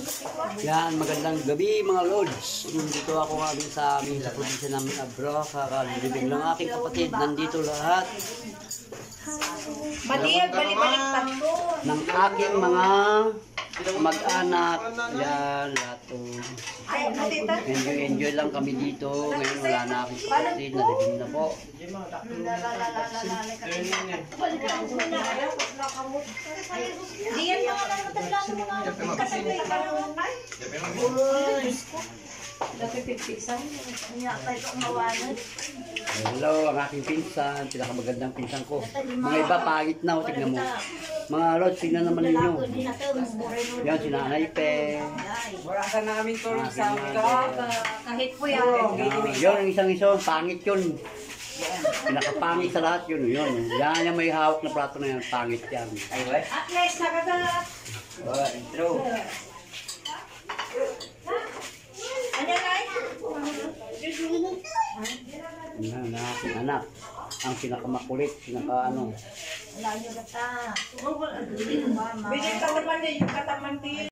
Yan, magandang gabi mga Lods. Nandito ako kami sa amin sa probinsya namin Abra. Kakalibig ng aking kapatid. Nandito lahat. Balik-balik tatlo. Ng aking mga mag-anak. Yan, lahat. Enjoy lang kami dito. Ngayon wala na aking kapatid. Nalibig na po. Diyan mga matanda sa mga kasabay ka naman. Hello, ang aking pinsan. Pinakamagandang pinsan ko. Mga iba, pangit na. Tignan mo. Mga Lods, tignan naman ninyo. Yan, si Nanay Pe. Wala ka namin tulog sa Kahit po yan. Yun, ang isang pangit yun. Pinakapangit sa lahat yun. Yan yung may hawak na plato na yan. Pangit yan. Ay, what? At least nakagat. Oh, intro. Ano na? Yan, ang aking anak. Ang pinakamakulit, pinaka ano. Layo na ta. Bigyan ka naman din yung kataman din.